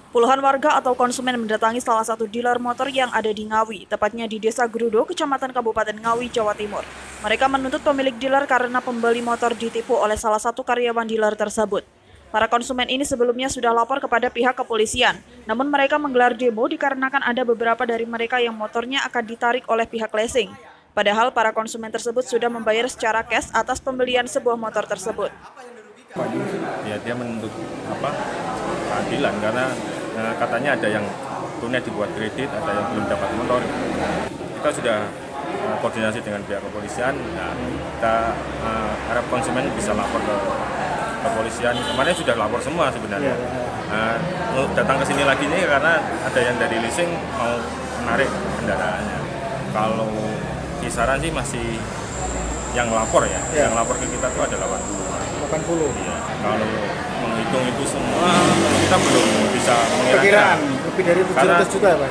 Puluhan warga atau konsumen mendatangi salah satu dealer motor yang ada di Ngawi, tepatnya di Desa Grudo, Kecamatan Kabupaten Ngawi, Jawa Timur. Mereka menuntut pemilik dealer karena pembeli motor ditipu oleh salah satu karyawan dealer tersebut. Para konsumen ini sebelumnya sudah lapor kepada pihak kepolisian, namun mereka menggelar demo dikarenakan ada beberapa dari mereka yang motornya akan ditarik oleh pihak leasing. Padahal para konsumen tersebut sudah membayar secara cash atas pembelian sebuah motor tersebut. Ya, dia menuntut keadilan karena katanya ada yang tunai dibuat kredit, ada yang belum dapat motor. Kita sudah koordinasi dengan pihak kepolisian. Nah, kita harap konsumen bisa lapor ke kepolisian. Kemarin sudah lapor semua sebenarnya. Datang ke sini lagi nih karena ada yang dari leasing mau menarik kendaraannya. Kalau kisaran sih masih yang lapor ya. Yang lapor ke kita itu ada 80. Iya. Kalau menghitung itu semua, kita belum bisa perkiraan lebih dari 700 juta ya Pak?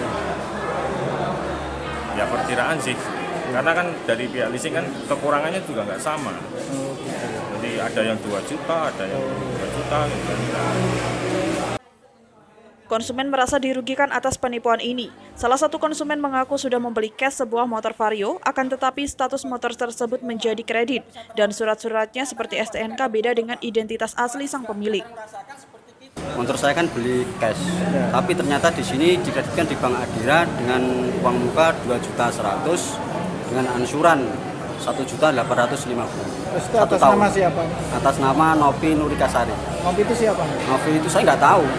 Ya perkiraan sih, karena kan dari pihak leasing kan kekurangannya juga nggak sama. Jadi ada yang 2 juta, ada yang 2 juta gitu. Konsumen merasa dirugikan atas penipuan ini. Salah satu konsumen mengaku sudah membeli cash sebuah motor Vario, akan tetapi status motor tersebut menjadi kredit dan surat-suratnya seperti STNK beda dengan identitas asli sang pemilik. Motor saya kan beli cash, tapi ternyata di sini dikreditkan di Bank Adira dengan uang muka 2.100.000 dengan ansuran 1.850.000. Itu atas nama siapa? Atas nama Novi Nurikasari. Novi itu siapa? Novi itu saya nggak tahu.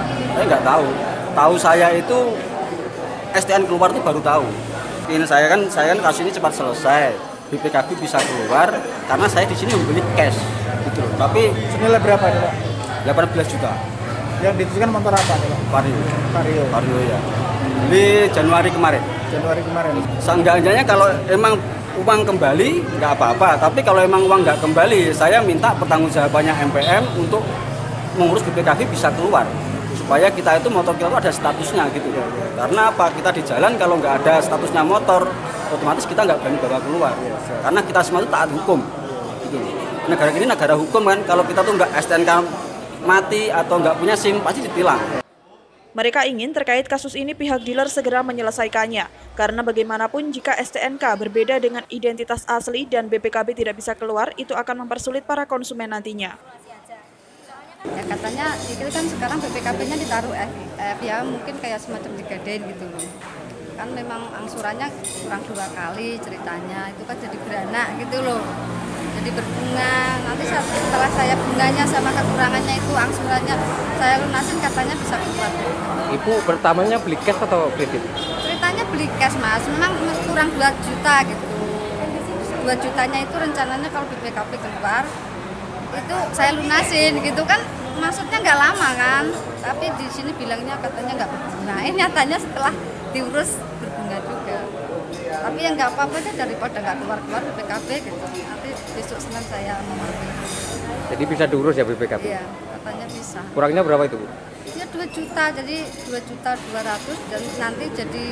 Tahu saya itu STN keluar itu baru tahu. Ini saya kan kasus ini cepat selesai. BPKB bisa keluar karena saya di sini membeli cash gitu. Tapi senilai berapa nih Pak? 18 juta. Yang dituliskan motor apa nih Pak? Vario ya. Beli Januari kemarin. Seenggaknya kalau emang uang kembali nggak apa-apa, tapi kalau emang uang nggak kembali, saya minta pertanggungjawabannya MPM untuk mengurus BPKB bisa keluar. Supaya kita itu motor kita itu ada statusnya gitu. Karena apa? Kita di jalan kalau nggak ada statusnya motor, otomatis kita nggak berani bawa keluar. Karena kita semua itu taat hukum. Gitu. Negara ini negara hukum kan, kalau kita tuh nggak STNK mati atau nggak punya SIM pasti ditilang. Mereka ingin terkait kasus ini pihak dealer segera menyelesaikannya, karena bagaimanapun jika STNK berbeda dengan identitas asli dan BPKB tidak bisa keluar, itu akan mempersulit para konsumen nantinya. Ya katanya itu kan sekarang BPKB-nya ditaruh ya mungkin kayak semacam digadein gitu loh. Kan memang angsurannya kurang 2 kali ceritanya, itu kan jadi beranak gitu loh. Jadi berbunga, nanti setelah saya bunganya sama kekurangannya itu angsurannya saya lunasin katanya bisa keluar. Ibu pertamanya beli cash atau kredit? Ceritanya beli cash Mas, memang kurang 2 juta gitu. 2 jutanya itu rencananya kalau BPKB keluar itu saya lunasin gitu kan, maksudnya nggak lama kan, tapi di sini bilangnya katanya nggak berbunga, nyatanya setelah diurus berbunga juga. Tapi yang nggak apa-apa aja daripada nggak keluar BPKB gitu. Nanti besok Senin saya memanggil. Jadi bisa diurus ya BPKB? Iya, katanya bisa. Kurangnya berapa itu Bu? Ya 2 juta, jadi 2.200.000 dan nanti jadi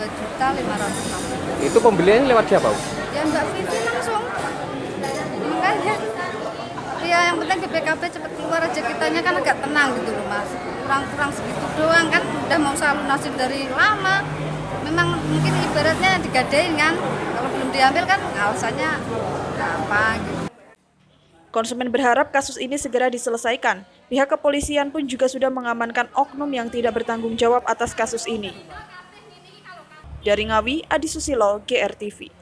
2.560.000. Itu pembeliannya lewat siapa Bu? Ya Mbak Vivi langsung. Makanya. Ya yang penting BPKB cepat keluar aja, kitanya kan agak tenang gitu loh Mas. Kurang segitu doang kan, udah mau saya lunasin dari lama. Memang mungkin ibaratnya digadein kan, kalau belum diambil kan alasannya apa gitu. Konsumen berharap kasus ini segera diselesaikan. Pihak kepolisian pun juga sudah mengamankan oknum yang tidak bertanggung jawab atas kasus ini. Dari Ngawi, Adi Susilo, GRTV.